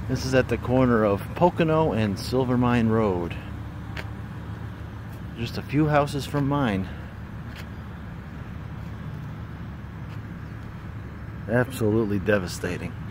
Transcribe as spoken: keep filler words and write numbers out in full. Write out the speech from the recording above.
This is at the corner of Pocono and Silvermine Road. Just a few houses from mine. Absolutely devastating.